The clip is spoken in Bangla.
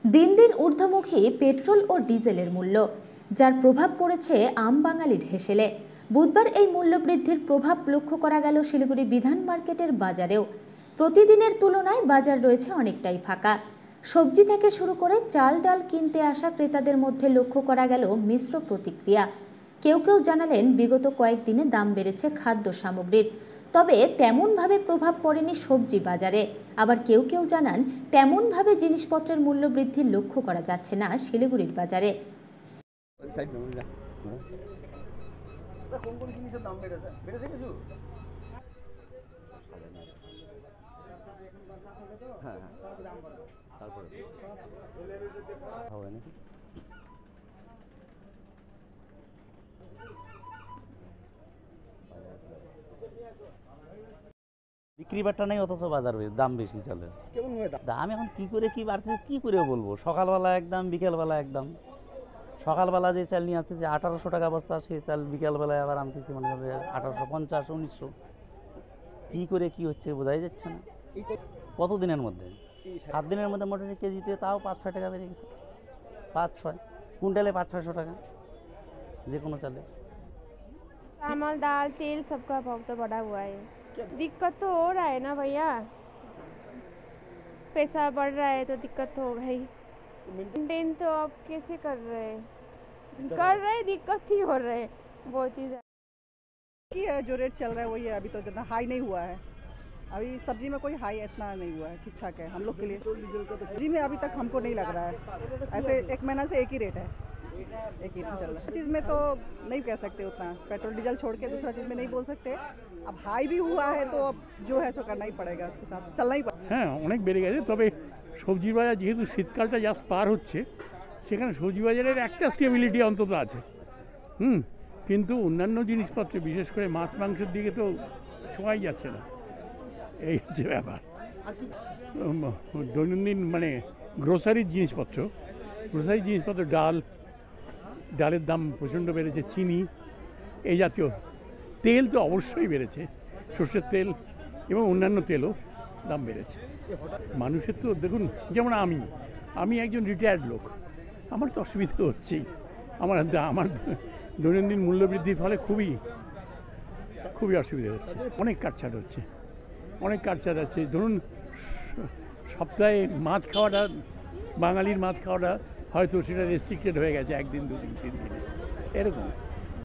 দিন দিন ঊর্ধ্বমুখী পেট্রোল ও ডিজেলের মূল্য, যার প্রভাব পড়েছে আম বাঙালির হেসেলে। বুধবার এই মূল্যবৃদ্ধির প্রভাব লক্ষ্য করা গেল শিলিগুড়ি বিধান মার্কেটের বাজারেও। প্রতিদিনের তুলনায় বাজার রয়েছে অনেকটাই ফাঁকা। সবজি থেকে শুরু করে চাল ডাল কিনতে আসা ক্রেতাদের মধ্যে লক্ষ্য করা গেল মিশ্র প্রতিক্রিয়া। কেউ কেউ জানালেন বিগত কয়েকদিনে দাম বেড়েছে খাদ্য সামগ্রীর, তবে তেমনভাবে প্রভাব পড়েনি সবজি বাজারে। আবার কেউ কেউ জানান তেমনভাবে জিনিসপত্রের মূল্য বৃদ্ধির লক্ষ্য করা যাচ্ছে না শিলিগুড়ির বাজারে। বিক্রি বাট্টা নেই, অথচ বাজার দাম বেশি চলে। দাম এখন কি করে কি বাড়ছে কি করে বলবো। সকালবেলা একদম, বিকেলবেলা একদম। সকালবেলা যে চাল নিয়ে আসতেছে 1800 টাকা বস্তা, সেই চাল বিকেলবেলায় আবার আনতেছি মনে হবে 1850, 1900। কি করে কি হচ্ছে বোঝাই যাচ্ছে না। কতদিনের মধ্যে? 7 দিনের মধ্যে মোটামুটি কেজিতে তাও 5-6 টাকা বেড়ে গেছে। 5-6 কুইন্টালে 500-600 টাকা যে কোনো চালে। चावल दाल तेल सबका भाव तो बढ़ा हुआ है। दिक्कत तो हो रहा है ना भैया, पैसा बढ़ रहा है तो दिक्कत तो होगा ही। मेंटेन तो आप कैसे कर रहे हैं? दिक्कत ही हो रहा है बहुत ही है। जो रेट चल रहा है वही है, अभी तो ज़्यादा हाई नहीं हुआ है। अभी सब्जी में कोई हाई इतना नहीं हुआ है, ठीक ठाक है हम लोग के लिए। सब्जी में अभी तक हमको नहीं लग रहा है, ऐसे 1 महीना से एक ही रेट है, एक ही चल रहा है। चीज़ में तो नहीं कह सकते उतना, पेट्रोल डीजल छोड़ के दूसरा चीज़ में नहीं बोल सकते। अब हाई भी हुआ है तो अब जो है सो करना ही पड़ेगा, उसके साथ चलना ही पड़ेगा। হ্যাঁ, অনেক বেড়ে গেছে। তবে সবজির বাজার যেহেতু শীতকালটা জাস্ট পার হচ্ছে, সেখানে সবজি বাজারের একটা স্টেবিলিটি অন্তত আছে। কিন্তু অন্যান্য জিনিসপত্রে, বিশেষ করে মাছ মাংসের দিকে তো ছোঁয়াই যাচ্ছে না। এই হচ্ছে ব্যাপার। দৈনন্দিন মানে গ্রোসারির জিনিসপত্র, ডালের দাম প্রচণ্ড বেড়েছে, চিনি এই জাতীয়। তেল তো অবশ্যই বেড়েছে, সর্ষের তেল এবং অন্যান্য তেলও দাম বেড়েছে। মানুষের তো দেখুন, যেমন আমি একজন রিটায়ার্ড লোক, আমার তো অসুবিধা হচ্ছেই। আমার দৈনন্দিন মূল্যবৃদ্ধির ফলে খুবই অসুবিধা হচ্ছে। অনেক কাটছাট হচ্ছে। ধরুন, সপ্তাহে মাছ খাওয়াটা, বাঙালির মাছ খাওয়াটা হয়তো সেটা রেস্ট্রিক্টেড হয়ে গেছে 1 দিন 2 দিন 3 দিনে এরকম।